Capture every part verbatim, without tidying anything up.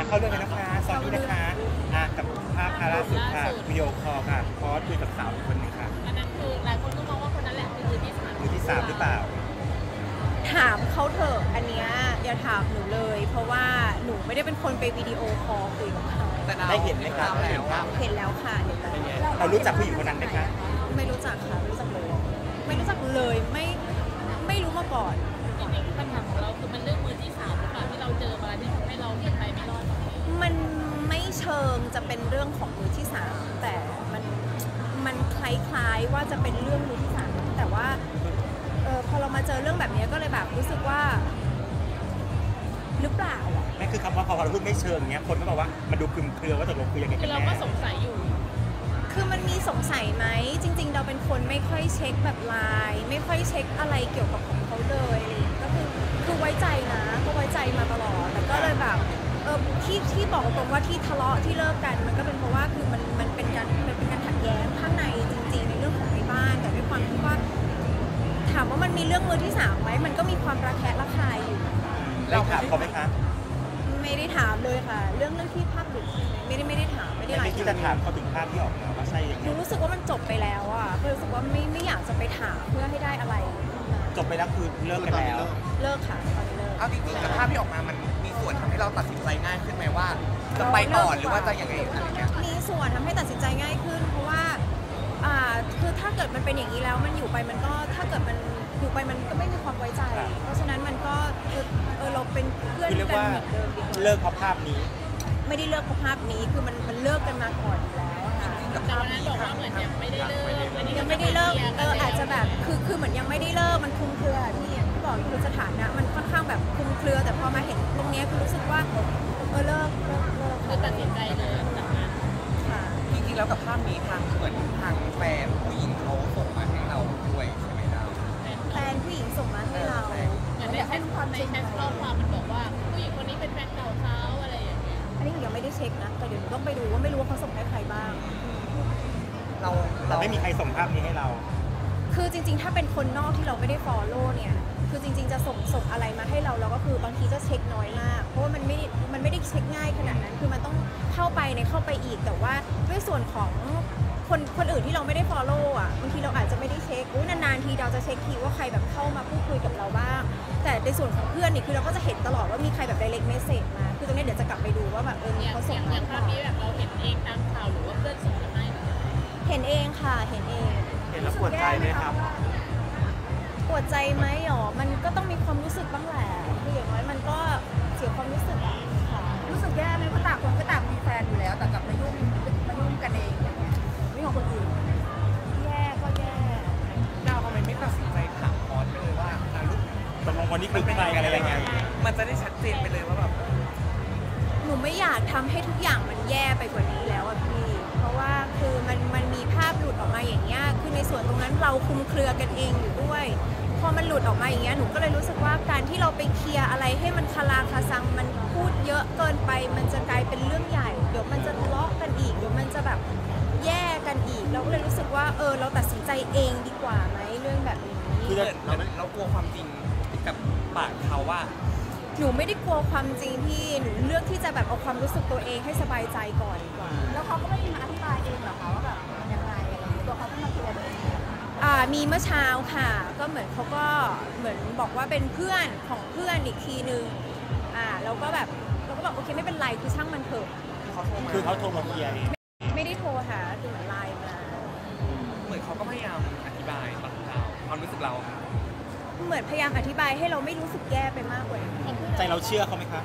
เข้าเรื่องกันนะคะตอนนี้นะคะอ่ะกับภาพล่าสุดค่ะวิดีโอคอลค่ะพอสคุยกับสาวคนหนึ่งค่ะอันนั้นคือหลายคนก็มองว่าคนนั้นแหละคือมือที่สามมือที่สามหรือเปล่าถามเขาเถอะอันเนี้ยอย่าถามหนูเลยเพราะว่าหนูไม่ได้เป็นคนไปวิดีโอคอลคุยกับเขาได้เห็นไหมคะเห็นภาพเห็นแล้วค่ะเห็นแล้วเรารู้จักผู้หญิงคนนั้นไหมคะไม่รู้จักค่ะไม่รู้จักเลยไม่รู้จักเลยไม่ไม่รู้มาก่อนจริงๆปัญหาของเราคือมันเรื่องมือที่สามหรือเปล่าที่เราเจอมาที่ทำให้เราเห็นไปไม่รอดมันไม่เชิงจะเป็นเรื่องของมือที่สามแต่มันมันคล้ายๆว่าจะเป็นเรื่องมือที่สามแต่ว่าเออพอเรามาเจอเรื่องแบบนี้ก็เลยแบบรู้สึกว่าหรือเปล่าอ่ะนั่นคือคำว่าพอเราพูดไม่เชิงเนี้ยคนก็บอกว่ามันดูคลุมเครือว่าตกลงคือยังไงกันแน่คือเราก็สงสัยอยู่คือมันมีสงสัยไหมจริงๆเราเป็นคนไม่ค่อยเช็คแบบไลน์ไม่ค่อยเช็คอะไรเกี่ยวกับของเขาเลยอะไรก็คือคือไว้ใจนะก็ไว้ใจมาตลอดแต่ก็เลยแบบเออที่ที่บอกตรงว่าที่ทะเลาะที่เลิกกันมันก็เป็นเพราะว่าคือมันมันเป็นการมันเป็นการขัดแย้งข้างในจริงๆในเรื่องของในบ้านแต่ด้วยความที่ว่าถามว่ามันมีเรื่องมือที่สามไหมมันก็มีความระแคะระคายอยู่เราถามเขาไหมคะไม่ได้ถามเลยค่ะเรื่องเรื่องที่ภาพหลุดไม่ได้ไม่ได้ถามไม่ได้ไลน์ที่จะถามเขาถึงภาพที่ออกมาว่าใช่ยังไงหนูรู้สึกว่ามันจบไปแล้วอ่ะก็รู้สึกว่าไม่ไม่อยากจะไปถามเพื่อให้ได้อะไรจบไปแล้วคือเลิกกันแล้วเลิกค่ะตอนนี้เลิกเอาจริงๆกับภาพที่ออกมามันมีส่วนทำให้เราตัดสินใจง่ายขึ้นไหมว่าจะไปต่อหรือว่าจะยังไงอะไรเงี้ยมีส่วนทำให้ตัดสินใจง่ายขึ้นเพราะว่าอ่าคือถ้าเกิดมันเป็นอย่างนี้แล้วมันอยู่ไปมันก็ถ้าเกิดมันอยู่ไปมันก็ไม่มีความไว้ใจเพราะฉะนั้นมันก็เออเออเราเป็นเพื่อนกันเหมือนเดิมเลิกเพราะภาพนี้ไม่ได้เลิกเพราะภาพนี้คือมันมันเลิกกันมาก่อนอยู่แล้วค่ะแต่วันนั้นบอกว่าเหมือนยังไม่ได้เลิกยังไม่ได้เลิกเอออาจจะแบบคือคือเหมือนยังไม่ได้เลิกมันคลุมเครือที่อย่างที่บอกคือสถานะมันค่อนข้างแบบคลุมเครือแต่พอมาเห็นตรงนี้คือรู้สึกว่าเออเลิกเลิกเลิกคือตัดสินใจเลยจากนั้นค่ะจริงๆแล้วกับภาพนี้ทางเหมือนทางแฟนผู้หญิงเขาส่งมาให้เราด้วยใช่ไหมดาวแฟนผู้หญิงส่งมาให้เราเหมือนในแชทความในแชทข้อความมันบอกว่าผู้หญิงคนนี้เป็นแฟนเก่าเขาอะไรอย่างเงี้ยอันนี้หนูยังไม่ได้เช็คนะแต่เดี๋ยวหนูต้องไปดูว่าไม่รู้ว่าเขาส่งให้ใครบ้างเราเราไม่มีใครส่งภาพนี้ให้เราคือจริงๆถ้าเป็นคนนอกที่เราไม่ได้ follow เนี่ยคือจริงๆจะส่งส่งอะไรมาให้เราเราก็คือบางทีก็เช็คน้อยมากเพราะว่ามันไม่มันไม่ได้เช็คง่ายขนาดนั้นคือมันต้องเข้าไปในเข้าไปอีกแต่ว่าด้วยส่วนของคนคนอื่นที่เราไม่ได้ follow อ่ะบางทีเราอาจจะไม่ได้เช็คอุ้ยนานๆทีเราจะเช็คทีว่าใครแบบเข้ามาพูดคุยกับเราบ้างแต่ในส่วนของเพื่อนนี่คือเราก็จะเห็นตลอดว่ามีใครแบบ direct message มาคือตรงนี้เดี๋ยวจะกลับไปดูว่าแบบเออเขาส่งมาอย่างภาพนี้แบบเราเห็นเองตามข่าวหรือว่าเพื่อนส่งมาให้เห็นเองค่ะเห็นเองเห็นแล้วปวดใจไหมครับปวดใจไหมหรอมันก็ต้องมีความรู้สึกบ้างแหละคืออย่างน้อยมันก็เสียความรู้สึกอะค่ะรู้สึกแย่ไหมเพราะต่างคนก็ต่างมีแฟนอยู่แล้วแต่กลับมายุ่งมายุ่งกันเองอย่างเงี้ยไม่ของคนอื่นแย่ก็แย่ดาวทำไมไม่ตัดสินใจถามพอสไปเลยว่าลูกตกลงวันนี้คือใครอะไรยังไงมันจะได้ชัดเจนไปเลยว่าแบบหนูไม่อยากทำให้ทุกอย่างมันแย่ไปกว่านี้แล้วอะพี่เพราะว่าคือมันมันมีภาพหลุดออกมาอย่างเงี้ยคือในส่วนตรงนั้นเราคุมเครือกันเองอยู่ด้วยพอมันหลุดออกมาอย่างเงี้ยหนูก็เลยรู้สึกว่าการที่เราไปเคลียร์อะไรให้มันคาราคาซังมันพูดเยอะเกินไปมันจะกลายเป็นเรื่องใหญ่เดี๋ยวมันจะทะเลาะกันอีกเดี๋ยวมันจะแบบแย่กันอีกเราก็เลยรู้สึกว่าเออเราตัดสินใจเองดีกว่าไหมเรื่องแบบนี้คือเราเรากลัวความจริงกับปากเขาว่าหนูไม่ได้กลัวความจริงพี่หนูเลือกที่จะแบบเอาความรู้สึกตัวเองให้สบายใจก่อนดีกว่าแล้วเขาก็ไม่ได้มาอธิบายเองหรอคะว่าแบบยังไงอะไรอย่างเงี้ยตัวเขาต้องมาเคลียร์เองอ่ามีเมื่อเช้าค่ะก็เหมือนเขาก็เหมือนบอกว่าเป็นเพื่อนของเพื่อนอีกทีนึงอ่าแล้วก็แบบเราก็บอกโอเคไม่เป็นไรคือช่างมันเถอะคือเขาโทรมาเคลียร์ไม่ได้โทรหาคือเหมือนไลน์มาเหมือนเขาก็พยายามอธิบายบางเราความรู้สึกเราเหมือนพยายามอธิบายให้เราไม่รู้สึกแย่ไปมากกว่าใจเราเชื่อเขาไหมคะ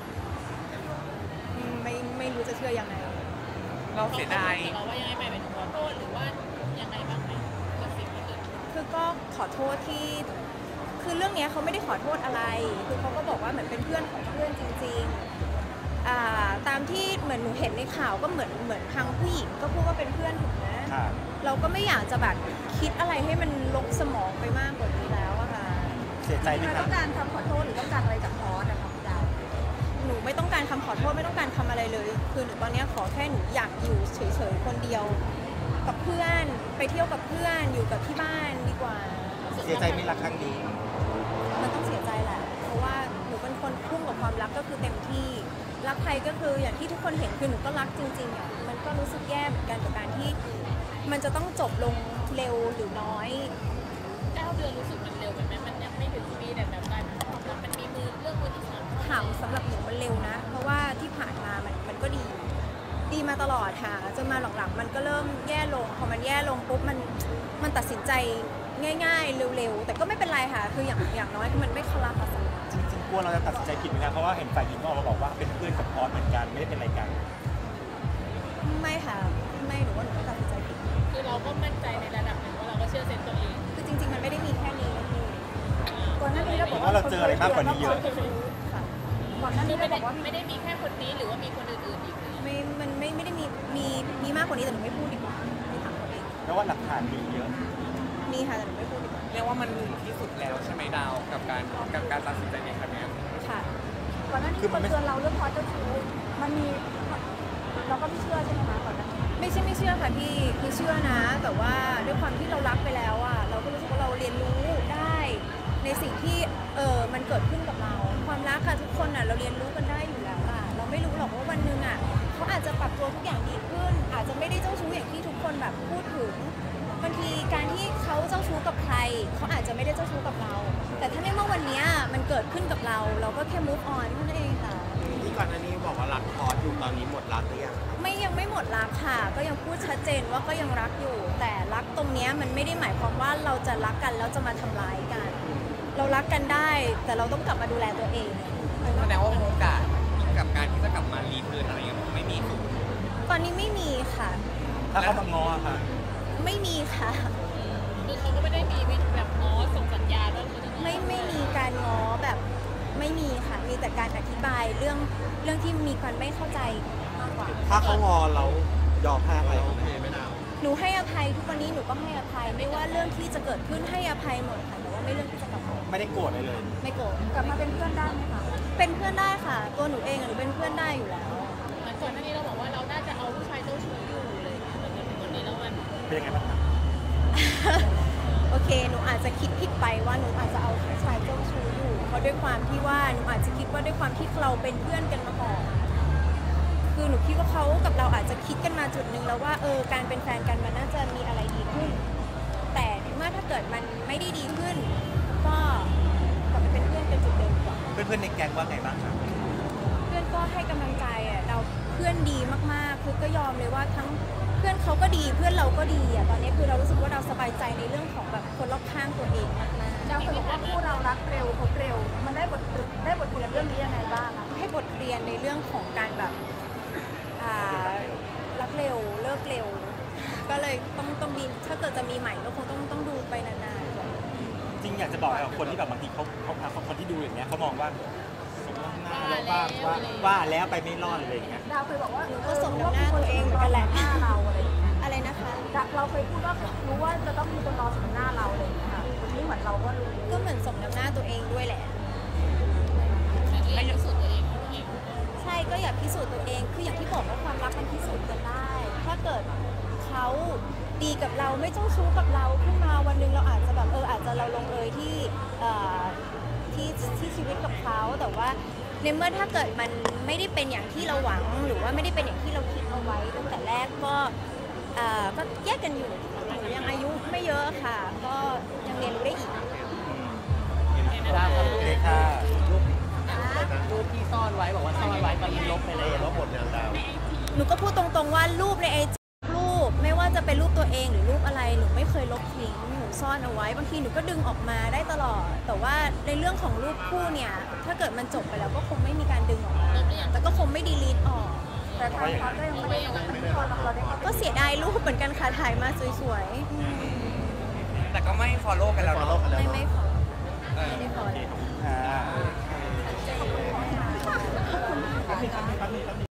ไม่ไม่รู้จะเชื่อยังไงเราเสียดายเราว่ายังไงไปเป็นขอโทษหรือว่ายังไงบ้างไหมกับสิ่งที่เกิดคือก็ขอโทษที่คือเรื่องนี้เขาไม่ได้ขอโทษอะไรคือเขาก็บอกว่าเหมือนเป็นเพื่อนของเพื่อนจริงๆอ่าตามที่เหมือนหนูเห็นในข่าวก็เหมือนเหมือนทางผู้หญิงก็พูดว่าเป็นเพื่อนถูกไหมเราก็ไม่อยากจะแบบคิดอะไรให้มันลกสมองไปมากกว่านี้แล้วอะค่ะเสียใจไหมครับต้องการคำขอโทษหรือต้องการอะไรจากพอสนะคะพี่ดาวหนูไม่ต้องการคำขอโทษไม่ต้องการคำอะไรเลยคือหนูตอนนี้ขอแค่หนูอยากอยู่เฉยๆคนเดียวกับเพื่อนไปเที่ยวกับเพื่อนอยู่กับที่บ้านดีกว่าเสียใจไม่รักครั้งนี้มันต้องเสียใจแหละเพราะว่าหนูเป็นคนพุ่งกับความรักก็คือเต็มที่รักใครก็คืออย่างที่ทุกคนเห็นคือหนูก็รักจริงๆอ่ะมันก็รู้สึกแย่เหมือนกันกับการที่มันจะต้องจบลงเร็วหรือน้อยเก้าเดือนรู้สึกมันเร็วไปไหมมันยังไม่ถึงปีแต่แบบการความรักมันมีมือเรื่องมือที่สามถามสำหรับหนูมันเร็วนะ เพราะว่าที่ผ่านมามันมันก็ดี ดีมาตลอดค่ะจนมาหลังๆมันก็เริ่มแย่ลงพอมันแย่ลงปุ๊บมันมันตัดสินใจง่ายๆเร็วๆแต่ก็ไม่เป็นไรค่ะคืออย่างอย่างน้อยคือมันไม่คลาภาษาจริงๆกลัวเราจะตัดสินใจผิดเหมือนกันเพราะว่าเห็นฝ่ายหญิงก็ออกมาบอกว่าเป็นเพื่อนกับพอสเหมือนกันไม่ได้เป็นอะไรกันไม่ค่ะไม่หนูว่าหนูไม่ตัดสินใจผิดคือเราก็มั่นใจในระดับหนึ่งว่าเราก็เชื่อเซนตัวเองคือจริงๆมันไม่ได้มีแค่นี้นะพี่ก่อนหน้านี้เราบอกว่าเราเจออะไรมากกว่านี้เยอะค่ะก่อนหน้าคืนี้อเราไม่บได้อกว่าไม่ได้มีแค่คนนี้หรือว่ามีคนอื่นๆอีกเลยไม่มันไม่ไม่ได้มีมีมีมากกว่านี้แต่หนูไม่พูดดีกว่าไม่ถามเขาเองแล้วว่าหลักฐานมีเยอะมีค่ะแต่หนูไม่พูดดีกว่าเรียกว่ามันถึงที่สุดแล้วใช่ไหมดาวกับการกับการตัดสินใจในครั้งนี้ค่ะก่อนหน้านี้คนเตือนเราเรื่องพอเจ้าชู้มันมีเราก็ไม่เชื่อใช่ไหมคะก่อนหน้านี้ไม่ใช่ไม่เชื่อค่ะพี่คือเชื่อนะ แต่ว่าด้วยความที่เรารักไปแล้วอ่ะเราก็รู้สึกว่าเราเรียนรู้ได้ในสิ่งที่เออมันเกิดขึ้นกับเรา ความรักค่ะทุกคนอ่ะเราเรียนรู้กันได้อยู่แล้วอ่ะเราไม่รู้หรอกว่าวันหนึ่งอ่ะเขาอาจจะปรับตัวทุกอย่างดีขึ้น อาจจะไม่ได้เจ้าชู้อย่างที่ทุกคนแบบพูดถึงบางทีการที่เขาเจ้าชู้กับใครเขาอาจจะไม่ได้เจ้าชู้กับเรา แต่ถ้าในเมื่อวันเนี้ยมันเกิดขึ้นกับเรา เราก็แค่ move on เท่านั้นเองค่ะที่ก่อนหน้านี้บอกว่ารักพอสอยู่ตอนนี้หมดรักหรือยังไม่ยังไม่หมดรักค่ะ ก็ยังพูดชัดเจนว่าก็ยังรักอยู่ แต่รักตรงเนี้ยมันไม่ได้หมายความว่าเราจะรักกันแล้วจะมาทำร้ายกัน เรารักกันได้ แต่เราต้องกลับมาดูแลตัวเองแสดงว่าโอกาสกับการที่จะกลับมารีเทิร์นอะไรเงี้ยไม่มีสูงตอนนี้ไม่มีค่ะถ้าเขามางอค่ะไม่มีค่ะคือเขาก็ไม่ได้มีแบบง้อส่งสัญญาณว่าเขาจะง้อไม่ไม่มีการง้อแบบไม่มีค่ะ มีแต่การอธิบายเรื่องเรื่องที่มีความไม่เข้าใจมากกว่าถ้าเขางอเรายอมให้อะไรโอเคไหมดาวหนูให้อภัยทุกวันนี้หนูก็ให้อภัย ไม่ว่าเรื่องที่จะเกิดขึ้นให้อภัยหมดค่ะแต่ว่าไม่เรื่องที่จะกลับมาไม่ได้โกรธเลยเลยไม่โกรธกลับมาเป็นเพื่อนได้ไหมคะเป็นเพื่อนได้ค่ะ ตัวหนูเองอะหนูเป็นเพื่อนได้อยู่แล้วเหมือนก่อนหน้านี้เราบอกว่าเราน่าจะเอาผู้ชายเจ้าชู้อยู่เลยแต่จนถึงวันนี้แล้วมันเป็นยังไงบ้างคะโอเค หนูอาจจะคิดผิดไปว่าหนูอาจจะเอาผู้ชายเจ้าชู้อยู่ เพราะด้วยความที่ว่าหนูอาจจะคิดว่าด้วยความที่เราเป็นเพื่อนกันมาก่อน คือหนูคิดว่าเขากับเราอาจจะคิดกันมาจุดหนึ่งแล้วว่าเออการเป็นแฟนกันมันน่าจะมีอะไรดีขึ้น แต่ในเมื่อถ้าเกิดมันไม่ได้ดีขึ้น ก็กลับไปเป็นเพื่อนกันจุดเดิมดีกว่าเพื่อนๆในแก๊งว่าไงบ้างคะเพื่อนก็ให้กำลังใจอ่ะเราเพื่อนดีมากๆ คือก็ยอมเลยว่าทั้งเพื่อนเขาก็ดีเพื่อนเราก็ดีอ่ะตอนนี้คือเรารู้สึกว่าเราสบายใจในเรื่องของแบบคนรอบข้างตัวเองมากดาวเคยบอกว่าคู่เรารักเร็วพบเร็ว มันได้บทได้บทเรียนเรื่องนี้ยังไงบ้างอะๆให้บทเรียนในเรื่องของการแบบอ่ารักเร็วเลิกเร็ว ก็เลยต้องต้องมีถ้าเกิดจะมีใหม่ก็คงต้องต้องดูไปนานๆก่อนจริงอยากจะบอกกับคนที่แบบบางทีเขาเขาเขาคนที่ดูอย่างเงี้ยเขามองว่าสมน้ำหน้าแล้วบ้างว่าว่าแล้วไปไม่รอดอะไรอย่างเงี้ยดาวเคยบอกว่าหนูก็สมน้ำหน้าตัวเองเหมือนกันแหละหน้าเราอะไรอย่างเงี้ยอะไรนะคะเราเคยพูดว่ารู้ว่าจะต้องมีคนรอสมหน้าเราอะไรอย่างเงี้ยค่ะวันนี้เหมือนเราก็รู้ก็เหมือนสมน้ำหน้าตัวเองด้วยแหละให้พิสูจน์ตัวเองตัวเองใช่ก็อยากพิสูจน์ตัวเอง คืออย่างที่บอกว่าความรักมันพิสูจน์กันได้ ถ้าเกิดเขาดีกับเราไม่เจ้าชู้กับเราขึ้นมาวันหนึ่งเราอาจจะแบบเอออาจจะเราลงเอยที่เอ่อที่ที่ชีวิตกับเขาแต่ว่าในเมื่อถ้าเกิดมันไม่ได้เป็นอย่างที่เราหวัง หรือว่าไม่ได้เป็นอย่างที่เราคิดเอาไว้ตั้งแต่แรกก็เอ่อก็แยกกันอยู่หนูยังอายุไม่เยอะค่ะ ก็ยังเรียนรู้ได้อีกได้ครับโอเคค่ะรูปที่ซ่อนไว้บอกว่าซ่อนไว้ตอนนี้ลบไปเลยลบหมดแล้วดาวหนูก็พูดตรงๆว่ารูปในไอจีรูปไม่ว่าจะเป็นรูปตัวเองหรือรูปอะไรหนูไม่เคยลบทิ้งหนูซ่อนเอาไว้บางทีหนูก็ดึงออกมาได้ตลอด แต่ว่าในเรื่องของรูปคู่เนี่ยถ้าเกิดมันจบไปแล้วก็คงไม่มีการดึงออกมาแต่ก็คงไม่ดีลีทออกแต่ทางเขาก็ยังไม่ได้ยังไม่ได้พอเราได้เข้าไปก็เสียดายรูปเหมือนกันค่ะถ่ายมาสวยแต่ก็ไม่ follow กันแล้วฟอลเนาะโล่กันๆแล้วไม่เนาะไม่ขอเออไม่ได้ขอโอเคขอบคุณค่ะ